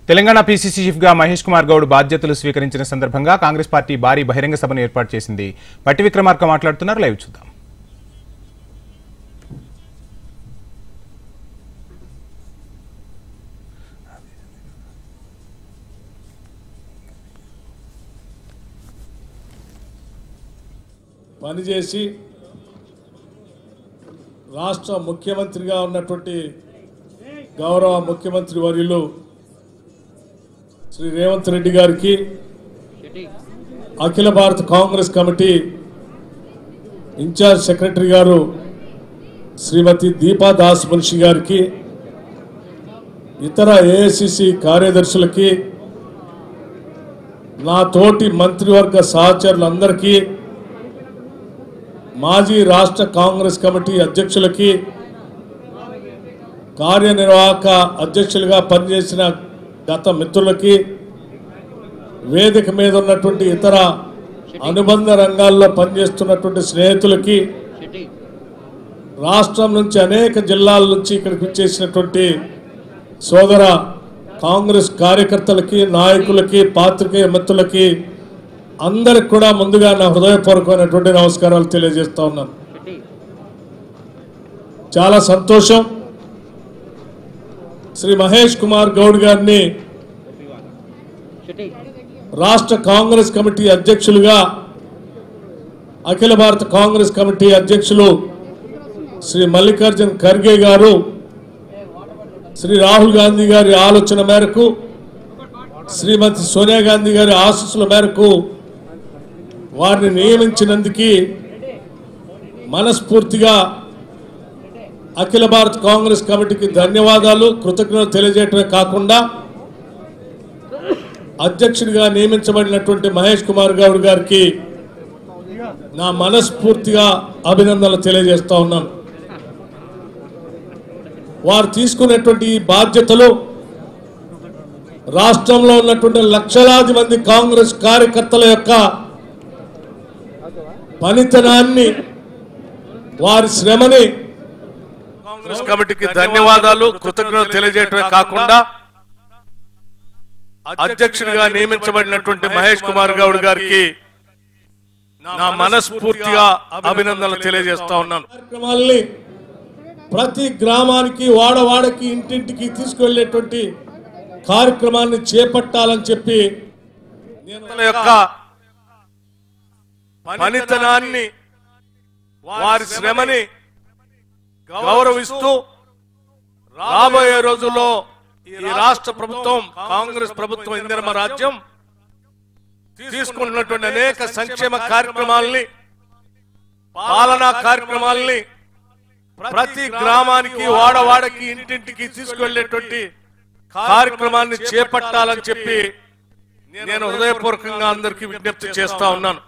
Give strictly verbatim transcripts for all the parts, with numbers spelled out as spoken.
Telangana PCC chief గా మహేష్ కుమార్ గౌడ్ బాధ్యతలు స్వీకరించిన సందర్భంగా కాంగ్రెస్ పార్టీ భారీ బహిరంగ సభను ఏర్పాటు చేసింది. పట్టి విక్రమార్క మాట్లాడుతున్నారు. లైవ్ చూద్దాం. పనిచేసి రాష్ట్ర ముఖ్యమంత్రిగా ఉన్నటువంటి గౌరవ ముఖ్యమంత్రి వర్యులు శ్రీ రేవంత్ రెడ్డి గారికి, అఖిల భారత కాంగ్రెస్ కమిటీ ఇన్ఛార్జ్ సెక్రటరీ గారు శ్రీమతి దీపా దాస్ మున్షి గారికి, ఇతర ఏఐసిసి కార్యదర్శులకి, నా తోటి మంత్రివర్గ సహచరులందరికీ, మాజీ రాష్ట్ర కాంగ్రెస్ కమిటీ అధ్యక్షులకి, కార్యనిర్వాహక అధ్యక్షులుగా పనిచేసిన గత మిత్రులకి, వేదిక మీద ఉన్నటువంటి ఇతర అనుబంధ రంగాల్లో పనిచేస్తున్నటువంటి స్నేహితులకి, రాష్ట్రం నుంచి అనేక జిల్లాల నుంచి ఇక్కడికి వచ్చేసినటువంటి సోదర కాంగ్రెస్ కార్యకర్తలకి, నాయకులకి, పాత్రికేయ మిత్రులకి అందరికి కూడా ముందుగా నా హృదయపూర్వకమైనటువంటి నమస్కారాలు తెలియజేస్తా ఉన్నాను. చాలా సంతోషం. శ్రీ మహేష్ కుమార్ గౌడ్ గారిని రాష్ట్ర కాంగ్రెస్ కమిటీ అధ్యక్షులుగా, అఖిల భారత కాంగ్రెస్ కమిటీ అధ్యక్షులు శ్రీ మల్లికార్జున్ ఖర్గే గారు శ్రీ రాహుల్ గాంధీ గారి ఆలోచన మేరకు, శ్రీమతి సోనియా గాంధీ గారి ఆశీస్సుల మేరకు వారిని నియమించినందుకు మనస్ఫూర్తిగా అఖిల భారత కాంగ్రెస్ కమిటీకి ధన్యవాదాలు, కృతజ్ఞతలు తెలియజేయటమే కాకుండా అధ్యక్షుడిగా నియమించబడినటువంటి మహేష్ కుమార్ గౌడ్ గారికి నా మనస్ఫూర్తిగా అభినందనలు తెలియజేస్తా ఉన్నాను. వారు తీసుకున్నటువంటి ఈ బాధ్యతలు రాష్ట్రంలో ఉన్నటువంటి లక్షలాది మంది కాంగ్రెస్ కార్యకర్తల యొక్క పనితనాన్ని, వారి శ్రమని కాంగ్రెస్ కమిటీకి ధన్యవాదాలు, కృతజ్ఞతలు తెలియజేయటమే కాకుండా అధ్యక్షుడిగా నియమించబడినటువంటి మహేష్ కుమార్ గౌడ్ గారికి నా మనస్ఫూర్తిగా అభినందనలు తెలియజేస్తా ఉన్నాను. కార్యక్రమాల్ని ప్రతి గ్రామానికి, వాడవాడకి, ఇంటింటికి తీసుకువెళ్ళేటువంటి కార్యక్రమాన్ని చేపట్టాలని చెప్పి నేను యొక్క పనితనాన్ని, వారి శ్రమని గౌరవిస్తూ రాబోయే రోజుల్లో ఈ రాష్ట్ర ప్రభుత్వం, కాంగ్రెస్ ప్రభుత్వం, ఇందిరమ్మ రాజ్యం తీసుకుంటున్నటువంటి అనేక సంక్షేమ కార్యక్రమాలని, పాలనా కార్యక్రమాలని ప్రతి గ్రామానికి, వాడవాడకి, ఇంటింటికి తీసుకువెళ్ళేటువంటి కార్యక్రమాన్ని చేపట్టాలని చెప్పి నేను హృదయపూర్వకంగా అందరికీ విజ్ఞప్తి చేస్తా ఉన్నాను.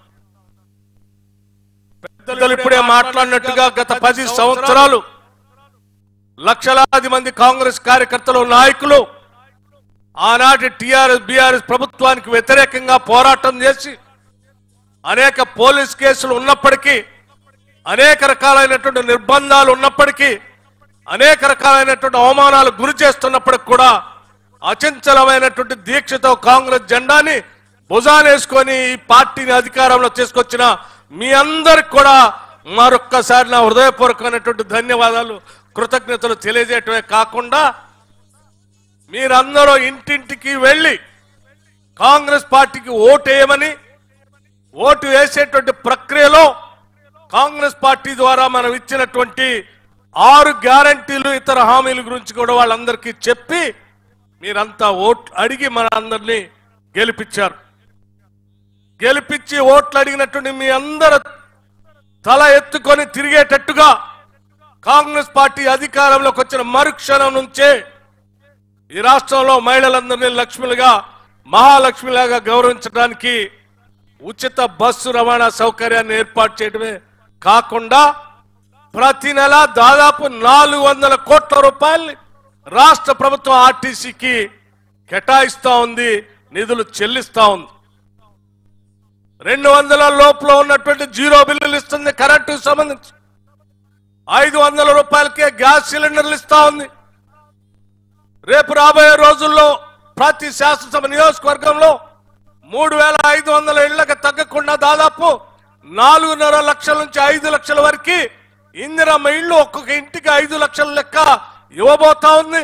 పెద్దలు ఇప్పుడే మాట్లాడినట్టుగా గత పది సంవత్సరాలు లక్షలాది మంది కాంగ్రెస్ కార్యకర్తలు, నాయకులు ఆనాటి టిఆర్ఎస్ బిఆర్ఎస్ ప్రభుత్వానికి వ్యతిరేకంగా పోరాటం చేసి అనేక పోలీస్ కేసులు ఉన్నప్పటికీ, అనేక రకాలైనటువంటి నిర్బంధాలు ఉన్నప్పటికీ, అనేక రకాలైనటువంటి అవమానాలు గురి చేస్తున్నప్పటికి కూడా అచంచలమైనటువంటి దీక్షతో కాంగ్రెస్ జెండాని భుజానేసుకొని ఈ పార్టీని అధికారంలో తీసుకొచ్చిన మీ అందరికి కూడా మరొక్కసారి నా హృదయపూర్వకమైనటువంటి ధన్యవాదాలు, కృతజ్ఞతలు తెలియజేయటమే కాకుండా మీరందరూ ఇంటింటికి వెళ్ళి కాంగ్రెస్ పార్టీకి ఓటు వేయమని, ఓటు వేసేటువంటి ప్రక్రియలో కాంగ్రెస్ పార్టీ ద్వారా మనం ఇచ్చినటువంటి ఆరు గ్యారంటీలు, ఇతర హామీల గురించి కూడా వాళ్ళందరికీ చెప్పి మీరంతా ఓటు అడిగి మన అందరినీ గెలిపించారు. గెలిపించి ఓట్లు అడిగినటువంటి మీ అందరు తల ఎత్తుకొని తిరిగేటట్టుగా కాంగ్రెస్ పార్టీ అధికారంలోకి వచ్చిన మరుక్షణం నుంచే ఈ రాష్ట్రంలో మహిళలందరినీ లక్ష్మిలుగా, మహాలక్ష్మిలాగా గౌరవించడానికి ఉచిత బస్సు రవాణా సౌకర్యాన్ని ఏర్పాటు చేయడమే కాకుండా ప్రతి నెల దాదాపు నాలుగు వందల కోట్ల రూపాయలు రాష్ట్ర ప్రభుత్వం ఆర్టీసీకి కేటాయిస్తా ఉంది, నిధులు చెల్లిస్తా ఉంది. రెండు వందల లోపల ఉన్నటువంటి జీరో బిల్లులు ఇస్తుంది కరెంటుకు సంబంధించి. ఐదు వందల రూపాయలకే గ్యాస్ సిలిండర్లు ఇస్తా ఉంది. రేపు రాబోయే రోజుల్లో ప్రతి శాసనసభ నియోజకవర్గంలో మూడు వేల ఐదు వందల ఇళ్లకు తగ్గకుండా దాదాపు నాలుగున్నర లక్షల నుంచి ఐదు లక్షల వరకు ఇందిరమ్మ ఇళ్లు ఒక్కొక్క ఇంటికి ఐదు లక్షల లెక్క ఇవ్వబోతా ఉంది.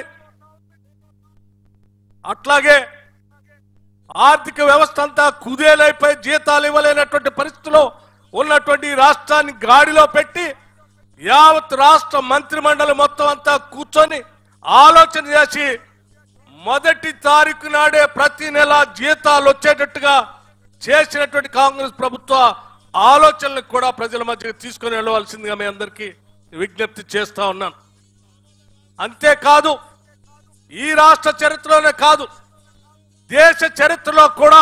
అట్లాగే ఆర్థిక వ్యవస్థ అంతా కుదేలైపోయి జీతాలు ఇవ్వలేనటువంటి పరిస్థితిలో ఉన్నటువంటి రాష్ట్రాన్ని గాడిలో పెట్టి యావత్ రాష్ట్ర మంత్రి మండలి మొత్తం అంతా కూర్చొని ఆలోచన చేసి మొదటి తారీఖు నాడే ప్రతి నెల జీతాలు వచ్చేటట్టుగా చేసినటువంటి కాంగ్రెస్ ప్రభుత్వ ఆలోచనలకు కూడా ప్రజల మధ్యకి తీసుకుని వెళ్ళవలసిందిగా మీ అందరికీ విజ్ఞప్తి చేస్తా ఉన్నాను. అంతేకాదు ఈ రాష్ట్ర చరిత్రలోనే కాదు దేశ చరిత్రలో కూడా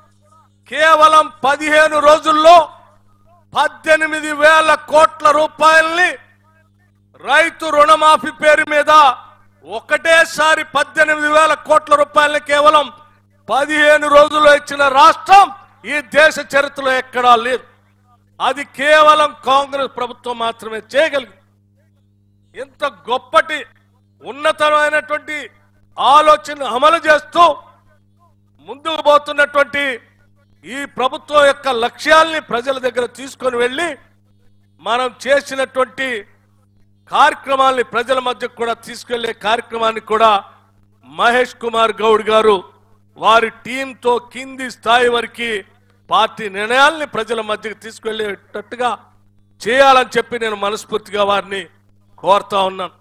కేవలం పదిహేను రోజుల్లో పద్దెనిమిది వేల కోట్ల రూపాయల్ని రైతు రుణమాఫీ పేరు మీద ఒకటేసారి పద్దెనిమిది వేల కోట్ల రూపాయలని కేవలం పదిహేను రోజుల్లో ఇచ్చిన రాష్ట్రం ఈ దేశ చరిత్రలో ఎక్కడా లేదు. అది కేవలం కాంగ్రెస్ ప్రభుత్వం మాత్రమే చేయగలిగింది. ఇంత గొప్పటి ఉన్నతమైనటువంటి ఆలోచన అమలు చేస్తూ ముందుకు పోతున్నటువంటి ఈ ప్రభుత్వం యొక్క లక్ష్యాల్ని ప్రజల దగ్గర తీసుకొని వెళ్ళి మనం చేసినటువంటి కార్యక్రమాల్ని ప్రజల మధ్య కూడా తీసుకెళ్లే కార్యక్రమాన్ని కూడా మహేష్ కుమార్ గౌడ్ గారు వారి టీంతో కింది స్థాయి వరకు పార్టీ నిర్ణయాల్ని ప్రజల మధ్యకి తీసుకెళ్లేటట్టుగా చేయాలని చెప్పి నేను మనస్ఫూర్తిగా వారిని కోరుతా ఉన్నాను.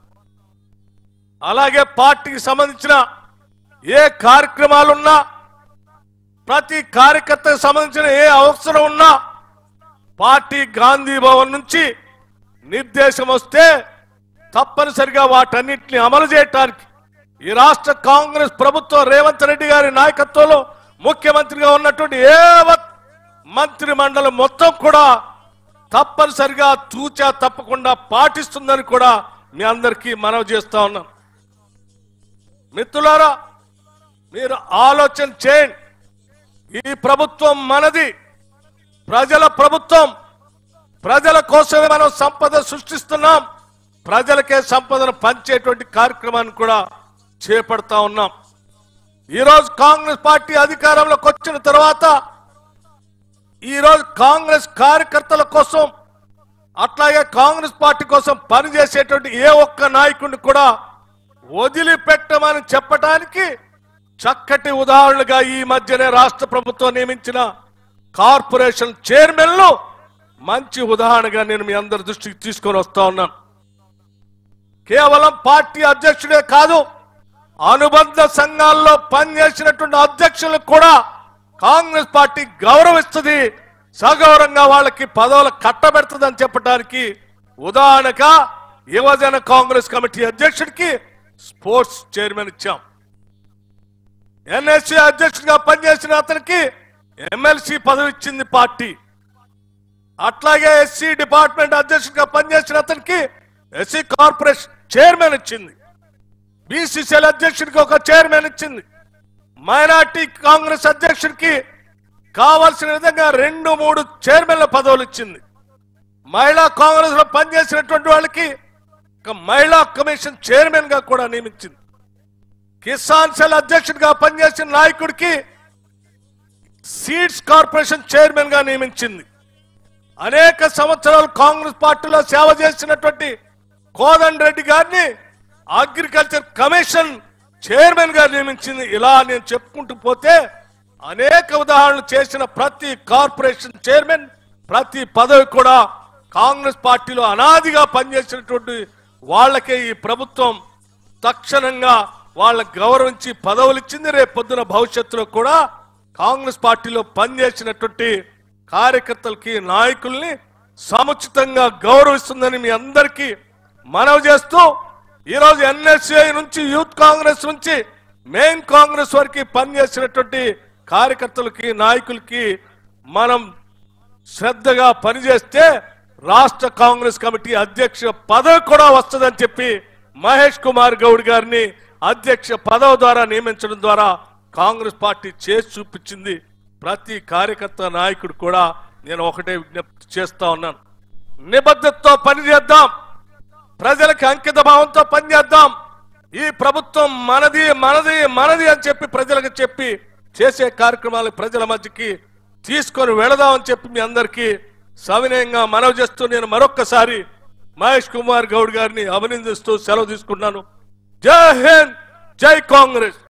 అలాగే పార్టీకి సంబంధించిన ఏ కార్యక్రమాలున్నా ప్రతి కార్యకర్తకు సంబంధించిన ఏ అవసరం ఉన్నా పార్టీ గాంధీ భవన్ నుంచి నిర్దేశం వస్తే తప్పనిసరిగా వాటన్నిటిని అమలు చేయడానికి ఈ రాష్ట్ర కాంగ్రెస్ ప్రభుత్వం రేవంత్ రెడ్డి గారి నాయకత్వంలో ముఖ్యమంత్రిగా ఉన్నటువంటి ఏ మంత్రి మండలి మొత్తం కూడా తప్పనిసరిగా తూచా తప్పకుండా పాటిస్తుందని కూడా మీ అందరికీ మనవి చేస్తా ఉన్నాను. మిత్రులారా, మీరు ఆలోచన చేయండి. ఈ ప్రభుత్వం మనది, ప్రజల ప్రభుత్వం. ప్రజల కోసమే మనం సంపద సృష్టిస్తున్నాం. ప్రజలకే సంపదను పంచేటువంటి కార్యక్రమాన్ని కూడా చేపడతా ఉన్నాం. ఈరోజు కాంగ్రెస్ పార్టీ అధికారంలోకి వచ్చిన తర్వాత ఈరోజు కాంగ్రెస్ కార్యకర్తల కోసం అట్లాగే కాంగ్రెస్ పార్టీ కోసం పనిచేసేటువంటి ఏ ఒక్క నాయకుడిని కూడా వదిలిపెట్టమని చెప్పడానికి చక్కటి ఉదాహరణగా ఈ మధ్యనే రాష్ట్ర ప్రభుత్వం నియమించిన కార్పొరేషన్ చైర్మన్లు మంచి ఉదాహరణగా నేను మీ అందరి దృష్టికి తీసుకొని వస్తా ఉన్నాను. కేవలం పార్టీ అధ్యక్షుడే కాదు, అనుబంధ సంఘాల్లో పనిచేసినటువంటి అధ్యక్షులకు కూడా కాంగ్రెస్ పార్టీ గౌరవిస్తుంది, సగౌరవంగా వాళ్ళకి పదవులు కట్టబెడుతుందని చెప్పడానికి ఉదాహరణగా యువజన కాంగ్రెస్ కమిటీ అధ్యక్షుడికి స్పోర్ట్స్ చైర్మన్ ఇచ్చాం. ఎన్ఎస్సీ అధ్యక్షుడిగా పనిచేసిన అతనికి ఎమ్మెల్సీ పదవి ఇచ్చింది పార్టీ. అట్లాగే ఎస్సీ డిపార్ట్మెంట్ అధ్యక్షుడిగా పనిచేసిన అతనికి ఎస్సీ కార్పొరేషన్ చైర్మన్ ఇచ్చింది. బీసీసీఎల్ అధ్యక్షుడికి ఒక చైర్మన్ ఇచ్చింది. మైనార్టీ కాంగ్రెస్ అధ్యక్షుడికి కావాల్సిన విధంగా రెండు మూడు చైర్మన్ల పదవులు ఇచ్చింది. మహిళా కాంగ్రెస్ లో పనిచేసినటువంటి వాళ్ళకి ఒక మహిళా కమిషన్ చైర్మన్ గా కూడా నియమించింది. కిసాన్ సెల్ అధ్యక్షుడిగా పనిచేసిన నాయకుడికి సీడ్స్ కార్పొరేషన్ చైర్మన్ గా నియమించింది. అనేక సంవత్సరాలు కాంగ్రెస్ పార్టీలో సేవ చేసినటువంటి కోదండ రెడ్డి గారిని అగ్రికల్చర్ కమిషన్ చైర్మన్ గా నియమించింది. ఇలా నేను చెప్పుకుంటూ పోతే అనేక ఉదాహరణలు చేసిన ప్రతి కార్పొరేషన్ చైర్మన్ ప్రతి పదవి కూడా కాంగ్రెస్ పార్టీలో అనాదిగా పనిచేసినటువంటి వాళ్ళకే ఈ ప్రభుత్వం తక్షణంగా వాళ్ళకు గౌరవించి పదవులు ఇచ్చింది. రేపు పొద్దున భవిష్యత్తులో కూడా కాంగ్రెస్ పార్టీలో పనిచేసినటువంటి కార్యకర్తలకి నాయకుల్ని సముచితంగా గౌరవిస్తుందని మీ అందరికీ మనవి చేస్తూ ఈరోజు ఎన్ఎస్ఏ నుంచి యూత్ కాంగ్రెస్ నుంచి మెయిన్ కాంగ్రెస్ వరకు పనిచేసినటువంటి కార్యకర్తలకి నాయకులకి మనం శ్రద్ధగా పనిచేస్తే రాష్ట్ర కాంగ్రెస్ కమిటీ అధ్యక్ష పదవి కూడా వస్తుందని చెప్పి మహేష్ కుమార్ గౌడ్ గారిని అధ్యక్ష పదవి ద్వారా నియమించడం ద్వారా కాంగ్రెస్ పార్టీ చేసి చూపించింది. ప్రతి కార్యకర్త నాయకుడు కూడా నేను ఒకటే విజ్ఞప్తి చేస్తా ఉన్నాను, నిబద్ధతతో పనిచేద్దాం, ప్రజలకు అంకిత భావంతో పనిచేద్దాం. ఈ ప్రభుత్వం మనది మనది మనది అని చెప్పి ప్రజలకు చెప్పి చేసే కార్యక్రమాలు ప్రజల మధ్యకి తీసుకొని వెళదామని చెప్పి మీ అందరికీ సవినయంగా మనవి చేస్తూ నేను మరొక్కసారి మహేష్ కుమార్ గౌడ్ గారిని అభినందిస్తూ సెలవు తీసుకున్నాను. జై హింద్, జై కాంగ్రెస్.